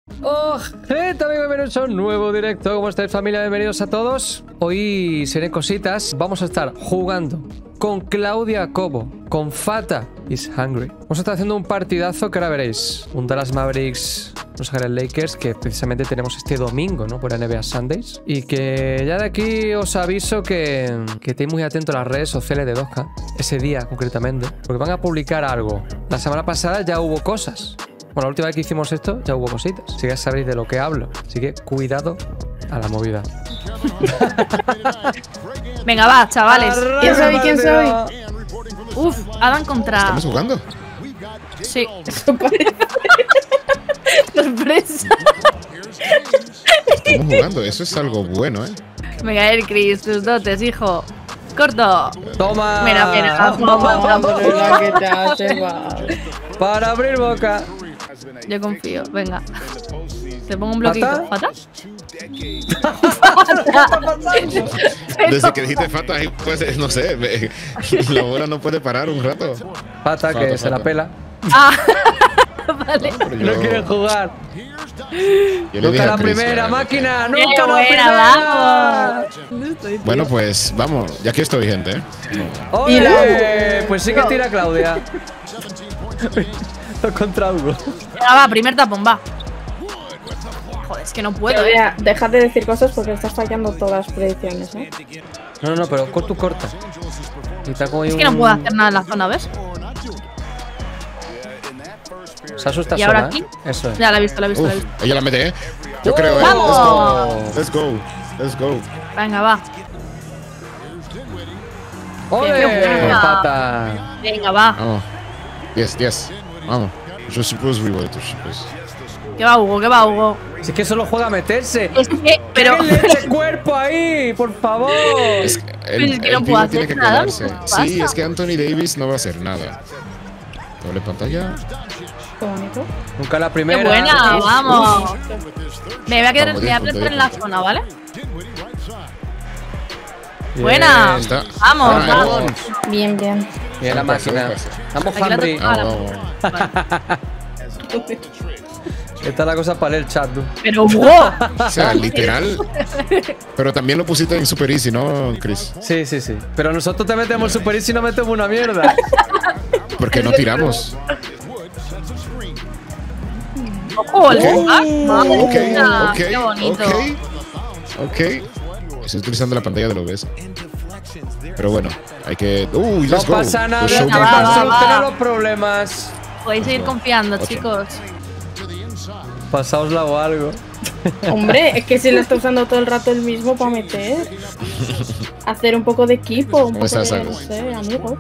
Oh, gente, amigos, bienvenidos a un nuevo directo. ¿Cómo estáis, familia? Bienvenidos a todos. Hoy seré cositas. Vamos a estar jugando con Claudia Cobo, con Fata is Hungry. Vamos a estar haciendo un partidazo que ahora veréis. Un Dallas Mavericks, Los Ángeles Lakers, que precisamente tenemos este domingo, ¿no? Por NBA Sundays. Y que ya de aquí os aviso que estéis muy atentos a las redes sociales de 2K. Ese día, concretamente. Porque van a publicar algo. La semana pasada ya hubo cosas. Bueno, la última vez que hicimos esto ya hubo cositas. Así que ya sabréis de lo que hablo. Así que cuidado a la movida. Venga, va, chavales. ¿Quién soy? ¿Quién soy? Uf, Adam contra... ¿Estamos jugando? Sí. Eso parece. Sorpresa. Estamos jugando, eso es algo bueno, ¿eh? Venga, Chris, tus dotes, hijo. Corto. ¡Toma! Mira, mira. Hombre, la que te hace, va. Para abrir boca. Yo confío, venga. Te pongo un bloquito. ¿Fata? Desde que dijiste Fata, pues no sé, la bola no puede parar un rato. Fata, que se la pela. Ah, vale. No quiere jugar. Yo le Nunca dije a la Chris, primera, que- máquina. Qué Nunca la buena, primera. Bueno, pues vamos, ya aquí estoy, gente, ¿eh? ¡Ole! Pues sí que tira Claudia. Contra Hugo. Venga, va, primer tapón, va. Joder, es que no puedo, Claudia, deja de decir cosas porque estás fallando todas las predicciones, ¿eh? No, pero tú corta. Y está como Es que no puedo hacer nada en la zona, ¿ves? Se asusta ¿Y ahora sola, aquí? ¿eh? Eso es. Ya la he visto, la he visto, la he Uf, visto. ella la mete, ¿eh? Yo creo, ¿eh? ¡Vamos! Let's go. Let's go. Venga, va. ¡Ole! Qué buena. Fata. Venga, va. Vamos. Yes. Vamos. Je suppose we will, je suppose. Que va, Hugo, que va, Hugo. Si es que solo juega a meterse. Es que, pero... ¡Denle ese cuerpo ahí! ¡Por favor! Es que Pero es que no pibe puedo tiene hacer que nada, quedarse. ¿qué pasa? Sí, es que Anthony Davis no va a hacer nada. Doble pantalla. Qué bonito. Nunca la ¡Qué primera. buena! ¡Vamos! Me voy a quedar, Vamos, me voy a 10 plantar en la puntos. zona, ¿vale? Bien. ¡Buena! Ahí está. ¡Vamos, Ah, vamos! Bien, bien. Bien la máquina. Vamos, Aquí la Henry. toco- Ah, Vamos. Esta es la cosa para el chat, tú. ¡Pero Hugo! O sea, literal. Pero también lo pusiste en Super Easy, ¿no, Chris? Sí. Pero nosotros te metemos super easy y no metemos una mierda. Porque no tiramos. ¡Ojo, el fuck! ¡Madre Ok, mía! ok, ¡Qué bonito! ok. Estoy utilizando la pantalla de OBS. Pero bueno, hay que. ¡Uy, No let's go! pasa nada, The show que va, must para go. va. solucionar los problemas. Podéis seguir confiando, Ocho. chicos. Pasaosla o algo. Hombre, es que si lo está usando todo el rato el mismo para meter. Hacer un poco de equipo, un ¿Cómo poco estás, de, Agus? no sé, amigos.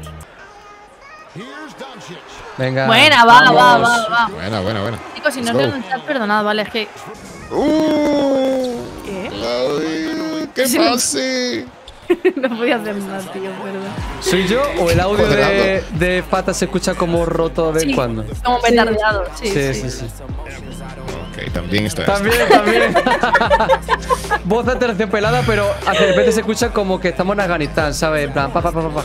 Venga. Buena, va. Buena. Chicos, si no Let's os leo go. en el chat, perdonad, ¿vale? Es que... ¿Qué? Ay, ¿qué Sí. pase? No podía hacer nada, tío, perdón. ¿Soy yo o el audio Cuadrado. de Fata se escucha como roto de vez en cuando? Como petardeado, sí. Sí. Ok, también está esto. También. Voz aterciopelada, pero de repente se escucha como que estamos en Afganistán, ¿sabes? En plan, pa.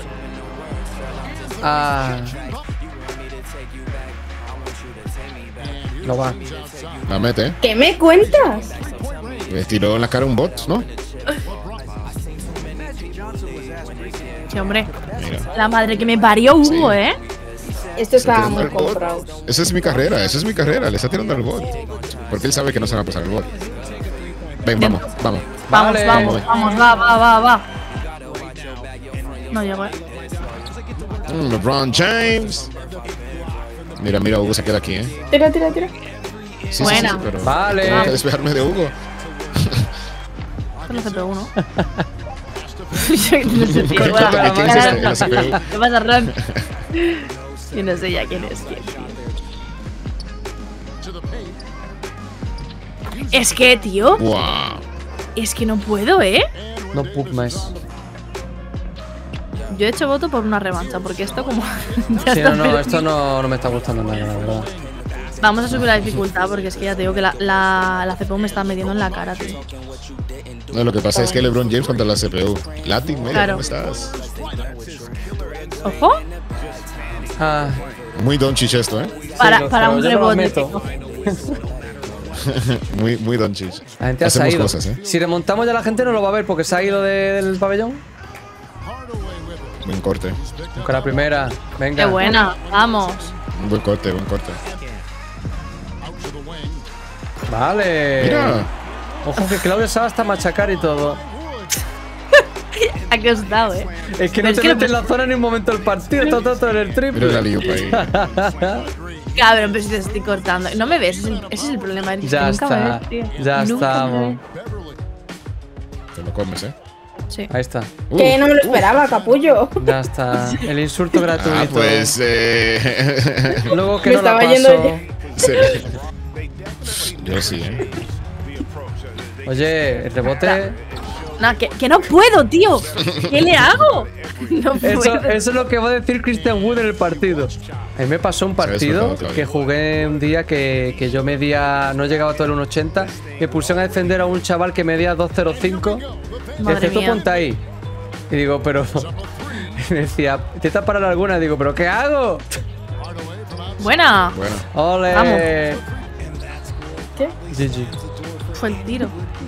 Ah. No va. La mete, ¿eh? ¿Qué me cuentas? Le tiró en la cara un bot, ¿no? Sí, hombre. Mira. La madre que me parió Hugo, Sí. ¿eh? Esto está tirando muy al bot. comprado. Esa es mi carrera, le está tirando al bot. Porque él sabe que no se va a pasar el bot. Ven, vamos. Vale. Vamos, va. No llego, ¿eh? LeBron James. Mira, Hugo se queda aquí, ¿eh? Tira. Sí, Buena. sí, pero Vale. tengo que despejarme de Hugo. Esto es la CPU, ¿no? No sé, tío, Corta, bueno, ¿quién es ya este? no. La CPU. ¿Qué pasa, Ron? Yo no sé ya quién es quién, tío. Es que, tío, Wow. es que no puedo, ¿eh? No puc más. Yo he hecho voto por una revancha, porque esto como... ya Sí, está no, perdido. esto no me está gustando nada, la verdad. Vamos a subir la dificultad, porque es que ya te digo que la CPU me está metiendo en la cara, tío. No, lo que pasa es que LeBron James contra la CPU. Latin, mira, Claro. ¿cómo estás? Ojo, Ah, Muy Doncic esto, ¿eh? para sí, un yo lo rebote. meto. tío. Muy Doncic. La gente se ha Hacemos ido. cosas, ¿eh? Si remontamos ya la gente no lo va a ver porque se ha ido del pabellón. Buen corte. Con la primera. Venga. Qué buena, vamos. Buen corte, buen corte. Vale. Mira. Ojo que Claudia sabe hasta machacar y todo. ¿A qué os he dado, Es que no Pero te metes en la zona ni un momento del partido, todo en el Mira triple. la liupa ahí. Cabrón, pero si te estoy cortando. No me ves, ese es el problema. Eric, Ya que nunca me está, ves, tío. ya Nunca estamos. me ves. Te lo comes, ¿eh? Sí. Ahí está. Que no me lo esperaba, capullo. Ya está. El insulto gratuito. Ah, pues. Luego que Me no la estaba yendo paso. Yo sí, ¿eh? Oye, el rebote. No, que no puedo, tío. ¿Qué le hago? No puedo. Eso es lo que va a decir Christian Wood en el partido. A mí me pasó un partido que jugué un día que yo medía, no llegaba a todo el 1,80. Me pusieron a defender a un chaval que medía 2,05. Madre Decía, tú mía. ponte ahí. Y digo, pero. Me decía, intenta parar alguna. Digo, pero ¿qué hago? Buena. Bueno. ¡Ole! Vamos. ¿Qué? GG. Fue el tiro.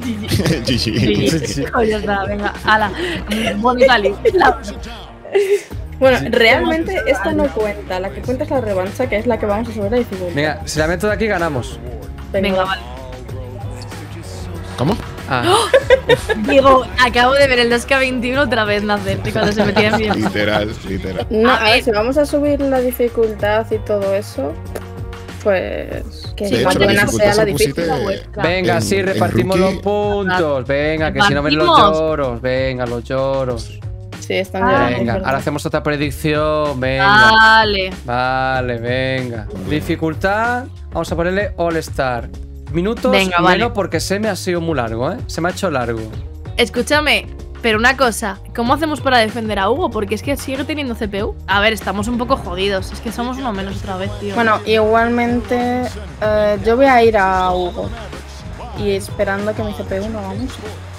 GG. Ya está, venga, ala. Bonita la. Bueno, realmente esta no cuenta. La que cuenta es la revancha, que es la que vamos a subir a dificultad. Venga, si la meto de aquí, ganamos. Venga, vale. ¿Cómo? Ah, Digo, acabo de ver el 2K21 otra vez nacer de cuando se metía en mi. Literal. No, A a ver, ver. si vamos a subir la dificultad y todo eso, pues que De más hecho, la buena dificultad sea la se pusiste difícil. venga, en- sí, en repartimos los rookie. puntos. Venga, que si no ven los ¿Repartimos? lloros. Venga, los lloros. Sí, están llorando. es Venga, verdad. ahora hacemos otra predicción. Venga. Vale. Vale, venga. Dificultad, vamos a ponerle All Star. Minutos Venga, menos vale. porque se me ha sido muy largo, ¿eh? Se me ha hecho largo. Escúchame, pero una cosa, ¿cómo hacemos para defender a Hugo? Porque es que sigue teniendo CPU. A ver, estamos un poco jodidos. Es que somos uno menos otra vez, tío. Bueno, igualmente yo voy a ir a Hugo y esperando que mi CPU no vamos.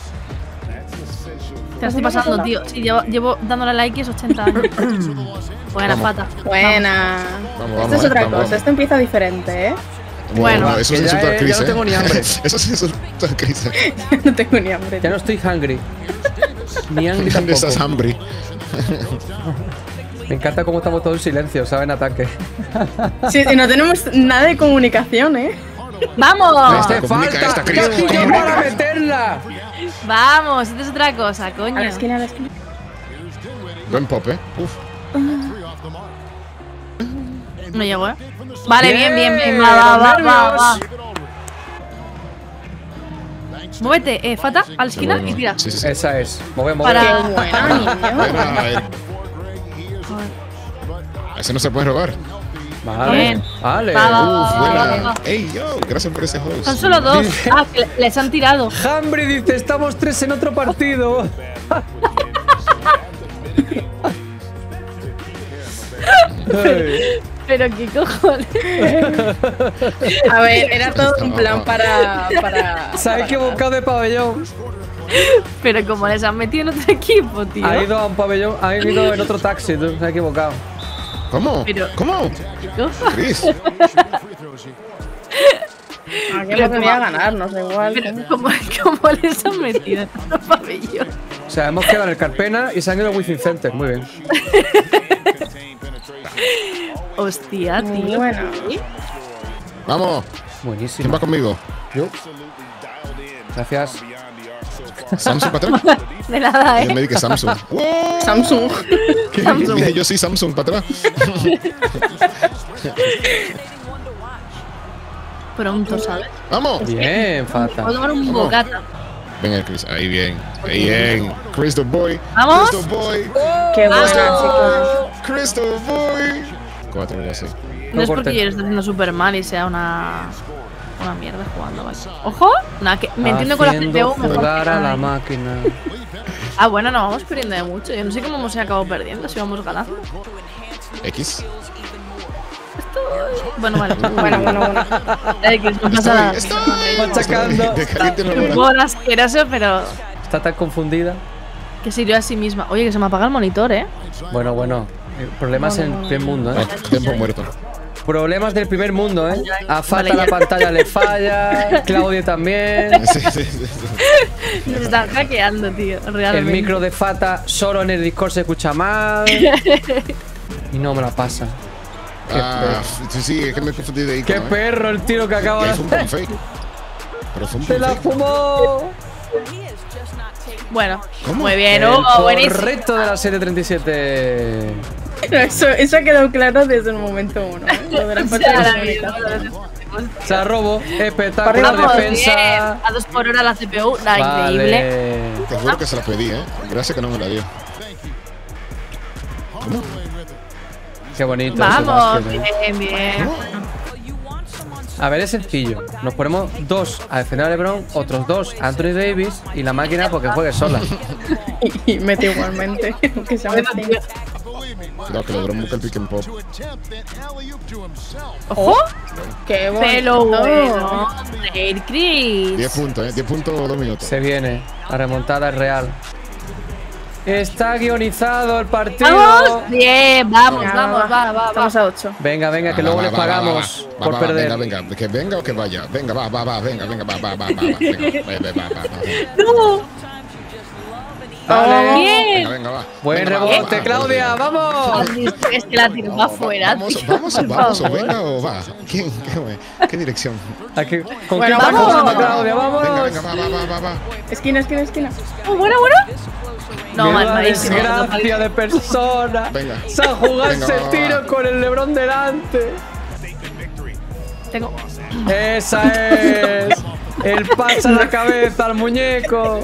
te la estoy pasando, tío. Sí, llevo dándole like y es 80 años. Buena Vamos. pata. Buena. Vamos, Esto es otra vamos, cosa, vamos. esto empieza diferente, ¿eh? Bueno. eso que es ya, insulto a Chris, ya no tengo ni hambre. Eso es insulto a Chris. No tengo ni hambre. Ya no estoy hungry. Ni hungry ¿Dónde estás, tampoco. hambre? Me encanta cómo estamos todos en silencio, ¿saben? Ataque. Sí, y no tenemos nada de comunicación, ¿eh? ¡Vamos! ¡Te comunica falta! esta, ¡Que Chris, aquí yo comunica. para meterla! ¡Vamos! Esto es otra cosa, coño. A la esquina, a la esquina. Buen pop, ¿eh? Uf. No llegó, ¿eh? Vale, bien. Bien, Va. los nervios. Muévete, Fata, a la esquina Bueno, y tira. Sí, sí, sí. Esa es. Movemos. Para- Qué buena, niño. Bueno, a ese no se puede robar. Vale. Bien. Vale. Va. Uf, buena. va. Ey, yo, gracias por ese host. Son solo dos. Ah, que les han tirado. Hambry dice, estamos 3 en otro partido. Ay. Pero qué cojones. A ver, era todo un plan para... Se ha equivocado de pabellón. Pero como les han metido en otro equipo, tío. Ha ido a un pabellón, ha ido en otro taxi, tú, se ha equivocado. ¿Cómo? Pero- ¿Cómo? ¿No? Chris. Aquí lo tenía que ganar, no sé igual. Pero como les han metido en otro pabellón. O sea, hemos quedado en el Carpena y se han ido al Wizzing Center. Muy bien. Hostia, tío. Bueno. Vamos. ¿Quién Buenísimo. va conmigo? Yo. Gracias. ¿Samsung para atrás? De nada, Yo me di que Samsung. ¡Wow! Samsung. ¿Qué? Dije yo sí, Samsung para atrás. Pronto, ¿sabes? ¡Vamos! Bien, Fata. Puedo tomar un Vamos. bocata. Venga, Chris. Ahí bien. Ahí bien. Crystal Boy. ¿Vamos? Crystal Boy. Qué buena, chicos. Oh, Crystal Boy. 4 ya sí. No es cortes. porque yo lo esté haciendo súper mal y sea una mierda jugando, ¿vale? ¡Ojo! Nada, que me entiendo con la Haciendo CPU mejor. jugar que a la nada. máquina. Ah, bueno, no vamos perdiendo de mucho. Yo no sé cómo hemos acabado perdiendo, si vamos ganando. X. Bueno, vale. Bueno. Que no pasa nada. Estoy. Machacando. De caliente en la Un bola. poco asqueroso, pero Está tan confundida. que sirvió a sí misma. Oye, que se me apaga el monitor, ¿eh? Bueno. Problemas en el mundo, ¿eh? Tiempo muerto. Problemas del primer mundo, ¿eh? A Fata Vale, ya. la pantalla le falla, Claudia también. Sí. Nos están hackeando, tío. Realmente. El micro de Fata solo en el Discord se escucha mal. Y no me la pasa. Sí, es que me confundí de ¡Qué icono, perro el tiro que acaba Y de es un hacer! pump fake. Pero fue un ¡Se pump la fake. fumó! Bueno, ¿Cómo? muy bien, El buenísimo. correcto de la 737. No, eso ha quedado claro desde el momento 1. Lo de la parte de la comunicación. Se la robo. Espectacular Vamos, defensa. bien. A 2 por hora la CPU, la increíble. Vale. Te juro que se la pedí, Gracias que no me la dio. Qué bonito. ese Vamos, básquet, ¿eh? bien, bien. A ver, es sencillo. Nos ponemos 2 a defender a LeBron, otros 2 a Anthony Davis y la máquina porque juegue sola. Y mete igualmente. Aunque sea Bueno, mete. tío. Cuidado que logró buscar el pick and pop. ¡Ojo! Qué Pelo bonito. bueno. Del Chris. 10 puntos, 10 puntos, 2 minutos. Se viene. La remontada es real. Está guionizado el partido. ¡Vamos! Bien, vamos, Ya, vamos, va. Estamos a 8. Venga, venga, que luego les pagamos por perder. Venga, que venga o que vaya. Venga, va, venga, venga, va. Venga, va. ¡No! Vale. Bien. Venga, va. Buen Venga, va, rebote, va, Claudia, va. vamos. Es que la tiro para afuera. Vamos, o venga o va. ¿Quién? ¿Qué dirección? Aquí, ¿con Bueno, quién vamos. vamos, Claudia? Venga, Vamos. va. Esquina. Oh, bueno. No, Menuda malísimo. desgracia de persona. Venga. Se ha jugado Venga, ese va. tiro con el LeBron delante. Tengo. Esa es. El pasa la cabeza al muñeco.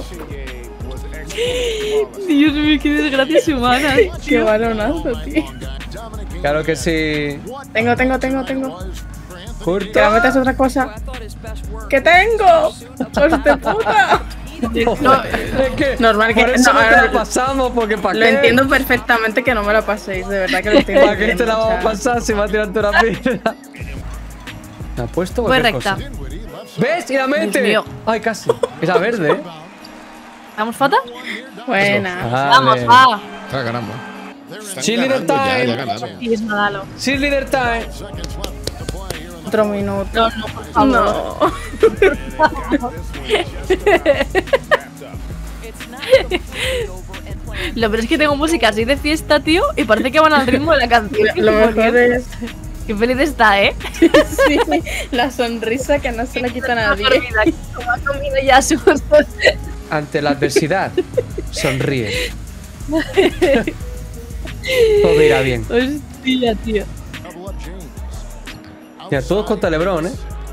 Dios mío, qué desgracia humana. Qué balonazo, tío. Claro que sí. Tengo. Curto. Que la metas otra cosa. ¡Que tengo! ¡Hijos de puta! No, Es que Normal que- por eso no, no te ahora- la pasamos, porque para Lo qué. entiendo perfectamente que no me la paséis, de verdad que lo entiendo. ¿Para qué te la vamos a pasar si va a tirarte una piedra? ¿Me ha puesto Fue cualquier recta. cosa? ¿Ves? Y la mete. mío. Ay, casi. Esa verde, ¿eh? ¿Vamos, Fata? Buena. Vamos, va. Está ganando. Cheerleader Ya time. ganando. Sí, es Nadalo. Cheerleader time. Otro minuto. No, por favor. No. Lo peor es que tengo música así de fiesta, tío, y parece que van al ritmo de la canción. Lo mejor es. Qué feliz está, ¿eh? Sí, la sonrisa que no se la quita nadie. Como ha comido ya sustos. Ante la adversidad, sonríe. Todo irá bien. Hostia, tío. Mira, todos contra LeBron, ¿eh?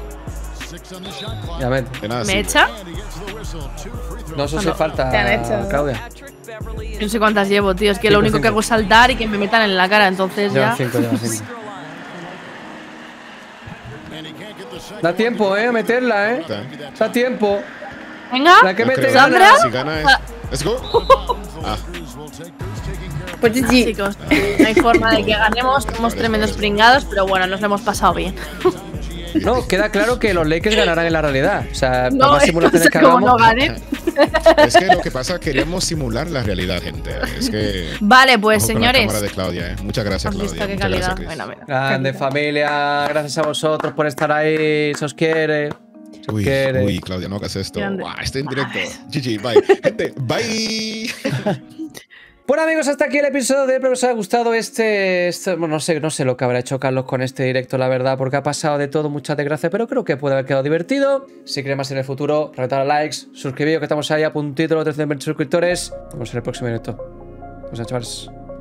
Ya ven. De nada, ¿Me sí. echa? No os hace falta, Te han hecho. Claudia. No sé cuántas llevo, tío. Es que lo Cinco, único que cinco. hago es saltar y que me metan en la cara, entonces Llevan ya. 5, llevan 5. Da tiempo, a meterla, Da tiempo. Venga, La que No mete creo. Sandra. gana. Si gana es. Let's go. Ah, Pues GG. chicos, no hay forma de que ganemos. Somos tremendos pringados, pero bueno, nos lo hemos pasado bien. No, queda claro que los Lakers ganarán en la realidad. O sea, por No, más simulaciones sé que cómo hagamos. no ganen. es que lo que pasa, queríamos simular la realidad, gente. Es que. Vale, pues Ojo con la señores. cámara de Claudia, Muchas gracias, ¿Has visto Claudia. qué Muchas calidad? gracias, Chris. Bueno, mira. Grande familia, gracias a vosotros por estar ahí. Se os quiere. Se os quiere. Uy, Claudia, no hagas esto. Grande. Guau, estoy en directo. GG, bye. Gente, bye. Bueno, amigos, hasta aquí el episodio de hoy. Espero que os haya gustado bueno, no sé lo que habrá hecho Carlos con este directo, la verdad, porque ha pasado de todo, muchas desgracias, pero creo que puede haber quedado divertido. Si queréis más en el futuro, reventar a likes, suscribíos, que estamos ahí a puntito de los 320 suscriptores. Nos vemos en el próximo directo. Pues chavales.